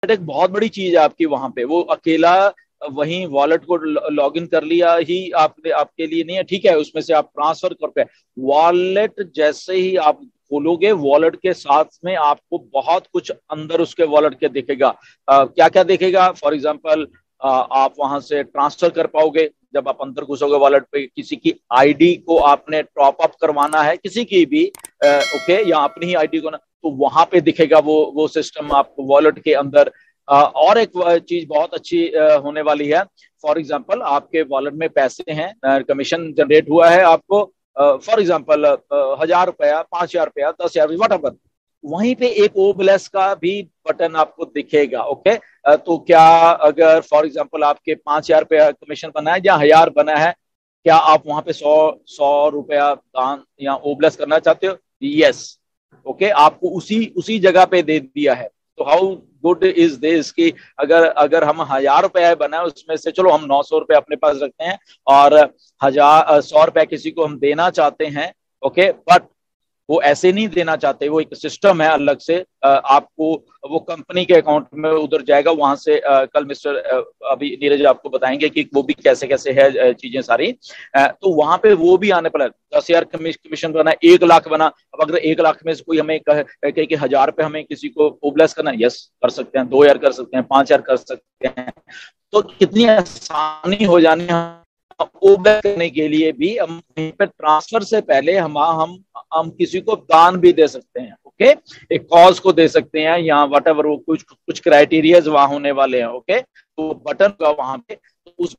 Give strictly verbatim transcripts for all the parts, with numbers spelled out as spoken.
एक बहुत बड़ी चीज है आपकी वहां पे। वो अकेला वहीं वॉलेट को लॉग इन कर लिया ही आपने, आपके लिए नहीं है, ठीक है, उसमें से आप ट्रांसफर करते हैं। वॉलेट जैसे ही आप खोलोगे, वॉलेट के साथ में आपको बहुत कुछ अंदर उसके वॉलेट के दिखेगा। क्या क्या दिखेगा? फॉर एग्जांपल, आप वहां से ट्रांसफर कर पाओगे। जब आप अंदर घुसोगे वॉलेट पे, किसी की आईडी को आपने टॉप अप करवाना है, किसी की भी, ओके, या अपनी ही आईडी को ना, तो वहां पे दिखेगा वो वो सिस्टम आपको वॉलेट के अंदर। और एक चीज बहुत अच्छी होने वाली है। फॉर एग्जांपल, आपके वॉलेट में पैसे हैं, कमीशन जनरेट हुआ है आपको, फॉर एग्जांपल हजार रुपया, पांच हजार रुपया, दस हजार, वट एवर, वहीं पे एक ओ प्लस का भी बटन आपको दिखेगा। ओके, तो क्या, अगर फॉर एग्जांपल आपके पांच हजार रुपया कमीशन बना है या हजार बना है, क्या आप वहां पे सौ सौ रुपया दान या ओ प्लस करना चाहते हो? यस। ओके, आपको उसी उसी जगह पे दे दिया है। तो हाउ गुड इज दिस कि अगर अगर हम हजार रुपया बना है, उसमें से चलो हम नौ सौ रुपया अपने पास रखते हैं और हजार सौ रुपया किसी को हम देना चाहते हैं। ओके, बट वो ऐसे नहीं देना चाहते, वो एक सिस्टम है अलग से, आपको वो कंपनी के अकाउंट में उधर जाएगा। वहां से कल मिस्टर अभी नीरज आपको बताएंगे कि वो भी कैसे कैसे है चीजें सारी। तो वहां पे वो भी आने पर दस हजार कमीशन बना, एक लाख बना। अब अगर एक लाख में से कोई हमें कहे कि हजार रुपये हमें किसी को ओब्लेस करना, यस कर सकते हैं, दो हजार कर सकते हैं, पांच हजार कर सकते हैं। तो कितनी आसानी हो जानी है ओब्लेस करने के लिए भी। हम पे ट्रांसफर से पहले हम हम हम किसी को दान भी दे सकते हैं। ओके, एक कॉज को दे सकते हैं, या वट एवर, वो कुछ कुछ क्राइटेरियाज वहां होने वाले हैं। ओके, तो बटन का वहां पे, तो उस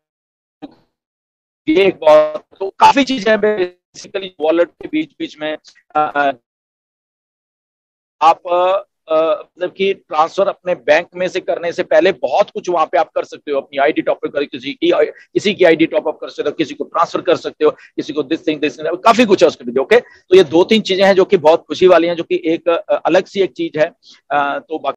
ये एक बहुत, तो काफी चीजें बेसिकली वॉलेट के बीच बीच में आ, आप मतलब कि ट्रांसफर अपने बैंक में से करने से पहले बहुत कुछ वहां पे आप कर सकते हो। अपनी आईडी टॉप अप कर, किसी की किसी की आईडी टॉप अप कर सकते हो, किसी को ट्रांसफर कर सकते हो, किसी को दिस थिंग दिस, काफी कुछ है उसके लिए। ओके, तो ये दो तीन चीजें हैं जो कि बहुत खुशी वाली हैं, जो कि एक अलग सी एक चीज है। तो